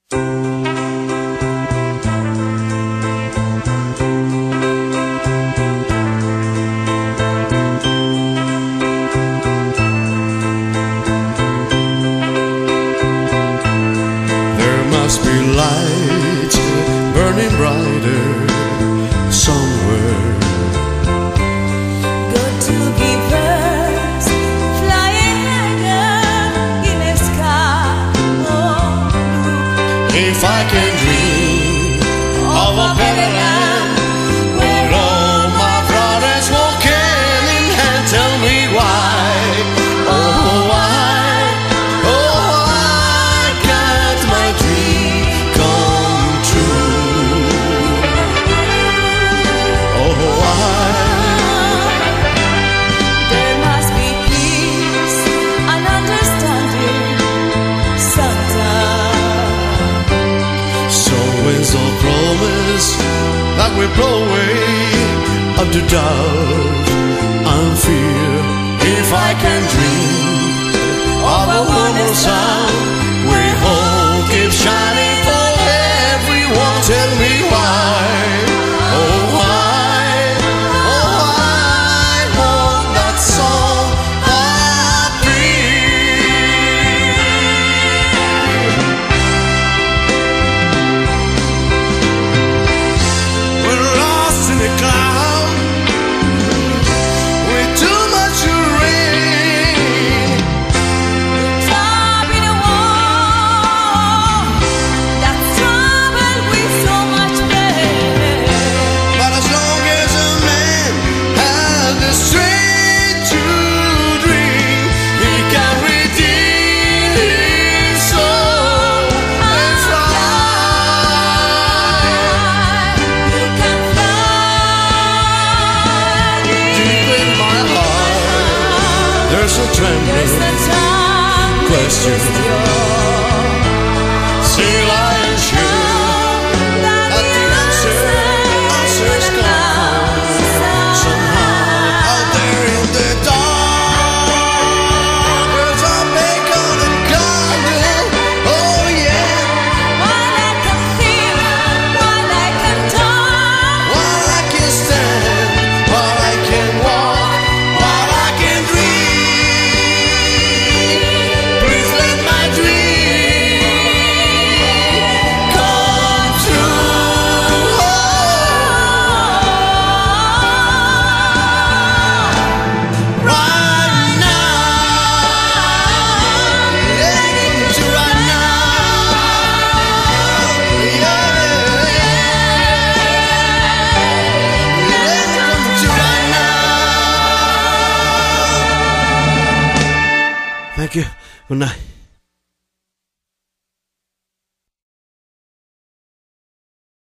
Must be light burning brighter somewhere. Got to be birds flying higher in the sky. Oh, if I can dream of a better land where all my brothers walk hand in hand, tell me why. Oh, why? Oh, why can't my dream come true? Oh, why? there must be peace and understanding sometime. Some winds of promise that will blow away up to doubt and fear. If I can dream of a woman's sound where hope keeps shining for everyone, tell me why. Oh, why? Oh, why won't that song happy? We're lost in a cloud with too much rain. Top in a war that's troubled with so much pain. But as long as a man has the strength to dream, he can redeem his soul and fly. You can fly Deep in my heart, there's a There's trembling a time question. Still I am sure that the answers come somehow. Out there in the dark, there's a bacon and candle. Oh yeah, While I can feel, while I can talk, while I can stand, while I can walk, while I can dream. Please let my dream come true. Right now, yeah, come true right now. Yeah, come true right now. Thank you. Good night.